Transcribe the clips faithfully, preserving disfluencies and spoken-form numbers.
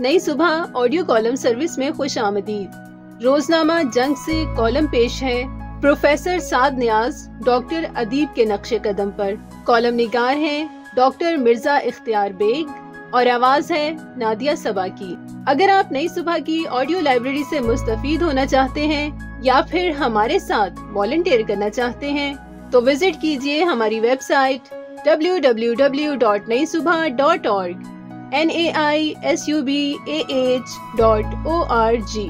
नई सुबह audio column service में खुश आमदीद। रोजनामा जंग से कॉलम पेश है प्रोफेसर साद नियाज डॉक्टर अदीब के नक्शे कदम पर। कॉलम निगार हैं डॉक्टर मिर्जा इख्तियार बेग और आवाज है नादिया सबा की। अगर आप नई सुबह की ऑडियो लाइब्रेरी से मुस्तफीद होना चाहते हैं या फिर हमारे साथ वॉलंटियर करना चाहते हैं तो विजिट कीजिए हमारी website W W W dot Nai Subah dot org N A I S U B A H dot O R G.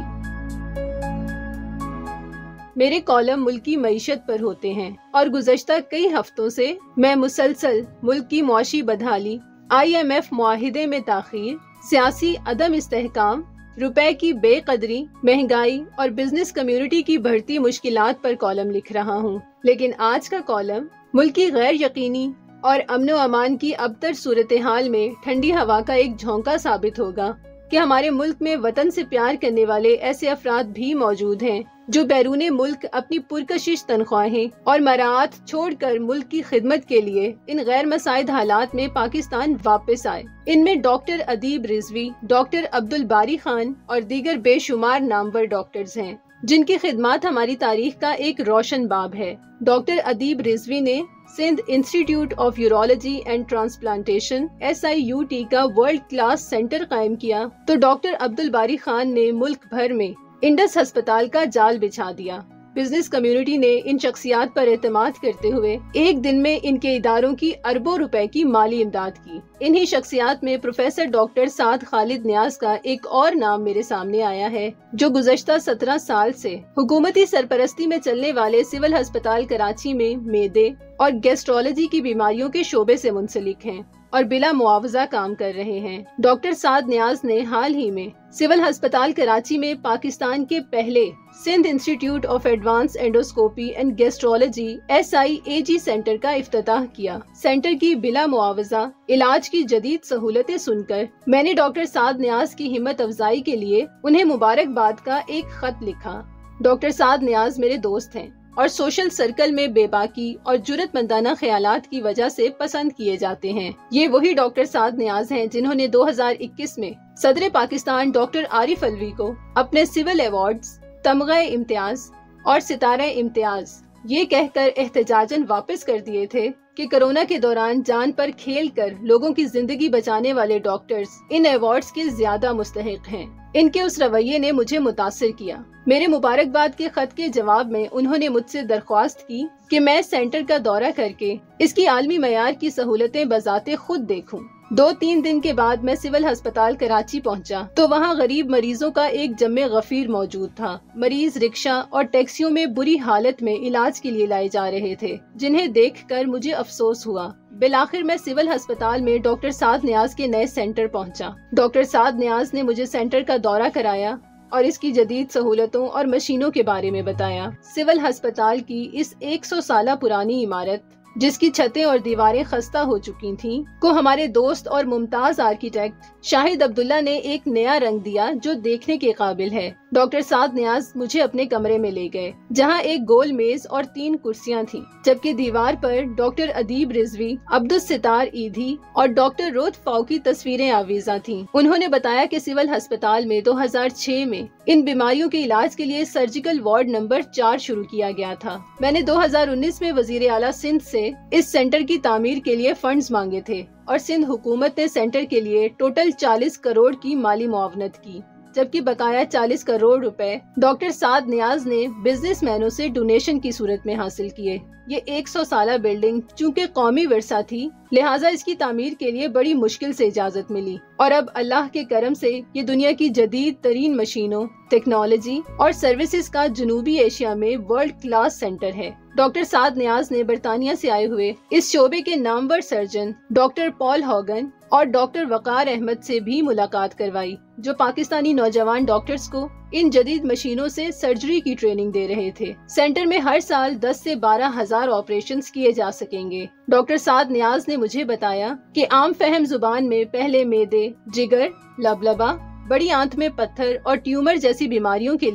मेरे कॉलम मुल्क की मईशत पर होते हैं और गुज़श्ता कई हफ्तों से मैं मुसलसल मुल्क की मुआशी बदहाली, आई एम एफ मुआहिदे में ताख़ीर, सियासी अदम इस्तेहकाम, रुपए की बेकदरी, महंगाई और बिजनेस कम्युनिटी की बढ़ती मुश्किलात पर कॉलम लिख रहा हूँ। लेकिन आज का कॉलम मुल्क की गैर यकीनी और अमनो अमान की अबतर सूरत हाल में ठंडी हवा का एक झोंका साबित होगा कि हमारे मुल्क में वतन से प्यार करने वाले ऐसे अफराद भी मौजूद हैं जो बैरूने मुल्क अपनी पुरकशिश तनख्वाहें और मराआत छोड़कर मुल्क की खिदमत के लिए इन गैर मसाइद हालात में पाकिस्तान वापस आए। इनमें डॉक्टर अदीब रिजवी, डॉक्टर अब्दुल बारी खान और दीगर बेशुमार नामवर डॉक्टर्स हैं जिनकी खिदमत हमारी तारीख का एक रोशन बाब है। डॉक्टर अदीब रिजवी ने Sindh institute of urology and transplantation S I U T का वर्ल्ड क्लास सेंटर कायम किया तो डॉक्टर अब्दुल बारी खान ने मुल्क भर में इंडस अस्पताल का जाल बिछा दिया। बिजनेस कम्युनिटी ने इन शख्सियात पर एतमाद करते हुए एक दिन में इनके इदारों की अरबों रुपए की माली इमदाद की। इन्हीं शख्सियात में प्रोफेसर डॉक्टर साद खालिद नियाज का एक और नाम मेरे सामने आया है जो गुज़श्ता सत्रह साल से हुकूमती सरपरस्ती में चलने वाले सिविल अस्पताल कराची में मेदे और गैस्ट्रोलॉजी की बीमारियों के शोबे से मुंसलिक हैं और बिला मुआवजा काम कर रहे हैं। डॉक्टर साद नियाज ने हाल ही में सिविल अस्पताल कराची में पाकिस्तान के पहले Sindh institute of advance endoscopy and gastrology S I A G centre का इफ्तिताह किया। सेंटर की बिला मुआवजा इलाज की जदीद सहूलतें सुनकर मैंने डॉक्टर साद नियाज की हिम्मत अफजाई के लिए उन्हें मुबारकबाद का एक खत लिखा। डॉक्टर साद नियाज मेरे दोस्त हैं और सोशल सर्कल में बेबाकी और जुर्रतमंदाना ख्यालात की वजह से पसंद किए जाते हैं। ये वही डॉक्टर साद नियाज हैं जिन्होंने दो हज़ार इक्कीस में सदर पाकिस्तान डॉक्टर आरिफ अलवी को अपने सिविल अवार्ड्स, तमग़े इम्तियाज और सितारे इम्तियाज ये कहकर एहतजाजन वापस कर दिए थे कि कोरोना के दौरान जान पर खेल कर लोगों की जिंदगी बचाने वाले डॉक्टर्स इन अवार्ड्स के ज्यादा मुस्तहिक हैं। इनके उस रवैये ने मुझे मुतासिर किया। मेरे मुबारकबाद के खत के जवाब में उन्होंने मुझसे दरख्वास्त की कि मैं सेंटर का दौरा करके इसकी आलमी मयार की सहूलतें बजाते खुद देखूं। दो तीन दिन के बाद मैं सिविल अस्पताल कराची पहुंचा तो वहां गरीब मरीजों का एक जम्मे गफीर मौजूद था। मरीज रिक्शा और टैक्सियों में बुरी हालत में इलाज के लिए लाए जा रहे थे जिन्हें देखकर मुझे अफसोस हुआ। बिलाखिर मैं सिविल अस्पताल में डॉक्टर साद नियाज के नए सेंटर पहुंचा। डॉक्टर साद नियाज ने मुझे सेंटर का दौरा कराया और इसकी जदीद सहूलतों और मशीनों के बारे में बताया। सिविल अस्पताल की इस एक सौ साल पुरानी इमारत जिसकी छतें और दीवारें खस्ता हो चुकी थीं, को हमारे दोस्त और मुमताज आर्किटेक्ट शाहिद अब्दुल्ला ने एक नया रंग दिया जो देखने के काबिल है। डॉक्टर साद नियाज मुझे अपने कमरे में ले गए जहां एक गोल मेज और तीन कुर्सियां थीं, जबकि दीवार पर डॉक्टर अदीब रिजवी, अब्दुल सितार ईधी और डॉक्टर रोद फाऊ की तस्वीरें आवीजा थीं। उन्होंने बताया कि सिविल अस्पताल में दो हज़ार छह में इन बीमारियों के इलाज के लिए सर्जिकल वार्ड नंबर चार शुरू किया गया था। मैंने दो हज़ार उन्नीस में वजीर आला सिंध से इस सेंटर की तामीर के लिए फंड्स मांगे थे और सिंध हुकूमत ने सेंटर के लिए टोटल चालीस करोड़ की माली मुआवनत की, जबकि बकाया चालीस करोड़ रुपए डॉक्टर साद नियाज ने बिजनेसमैनों से डोनेशन की सूरत में हासिल किए। ये एक सौ साला बिल्डिंग चूंकि कौमी विरसा थी, लिहाजा इसकी तामीर के लिए बड़ी मुश्किल से इजाजत मिली और अब अल्लाह के करम से ये दुनिया की जदीद तरीन मशीनों, टेक्नोलॉजी और सर्विसेज का जनूबी एशिया में वर्ल्ड क्लास सेंटर है। डॉक्टर साद नियाज ने बरतानिया से आए हुए इस शोबे के नामवर सर्जन डॉक्टर पॉल हॉगन और डॉक्टर वकार अहमद से भी मुलाकात करवाई जो पाकिस्तानी नौजवान डॉक्टर्स को इन जदीद मशीनों से सर्जरी की ट्रेनिंग दे रहे थे। सेंटर में हर साल दस से बारह हजार ऑपरेशंस किए जा सकेंगे। डॉक्टर साद नियाज ने मुझे बताया कि आम फहम जुबान में पहले मेदे, जिगर, लबलबा, बड़ी आंत में पत्थर और ट्यूमर जैसी बीमारियों के लिए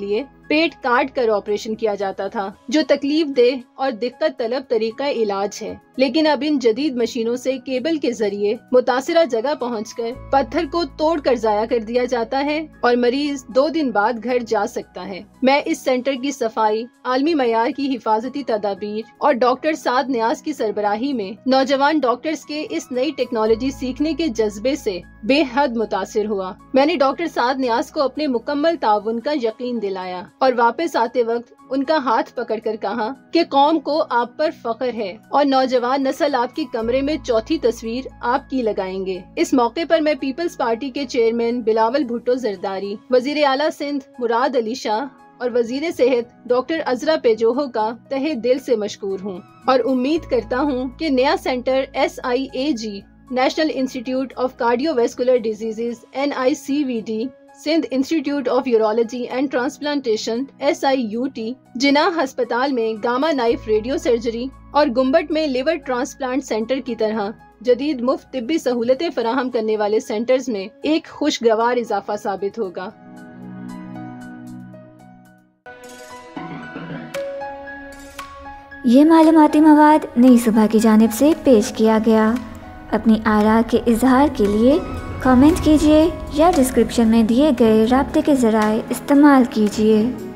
پیٹ کاٹ کر آپریشن کیا جاتا تھا، جو تکلیف دہ اور دقت طلب طریقہ علاج ہے، لیکن اب ان جدید مشینوں سے کیبل کے ذریعے متاثرہ جگہ پہنچ کر پتھر کو توڑ کر ضائع کر دیا جاتا ہے اور مریض دو دن بعد گھر جا سکتا ہے۔ میں اس سینٹر کی صفائی، عالمی معیار کی حفاظتی تدابیر اور ڈاکٹر سعد نیاز کی سربراہی میں نوجوان ڈاکٹرز کے اس نئی ٹیکنالوجی سیکھنے کے جذبے سے بے حد متاثر ہوا۔ میں نے ڈاکٹر سعد نیاز کو اپنے مکمل تعاون کا یقین دلایا اور واپس آتے وقت ان کا ہاتھ پکڑ کر کہا کہ قوم کو آپ پر فخر ہے اور نوجوان نسل آپ کی کمرے میں چوتھی تصویر آپ کی لگائیں گے۔ اس موقع پر میں پیپلز پارٹی کے چیئرمین بلاول بھٹو زرداری، وزیر اعلیٰ سندھ مراد علی شاہ اور وزیر صحت ڈاکٹر عذرا پیجوہو کا تہہ دل سے مشکور ہوں اور امید کرتا ہوں کہ نیا centre S I A G, national institute of cardiovascular diseases N I C V D, Sindh institute of urology and transplantation S I U T, Jinnah ہسپتال میں گاما نائف ریڈیو سرجری اور گنبٹ میں لیور ٹرانسپلانٹ سینٹر کی طرح جدید مفت طبی سہولتیں فراہم کرنے والے سینٹرز میں ایک خوشگوار اضافہ ثابت ہوگا۔ یہ معلوماتی مواد نئی صبح کی جانب سے پیش کیا گیا۔ اپنی آراء کے اظہار کے لیے کامنٹ کیجیے یا ڈسکرپشن میں دیے گئے رابطے کے ذرائع استعمال کیجیے۔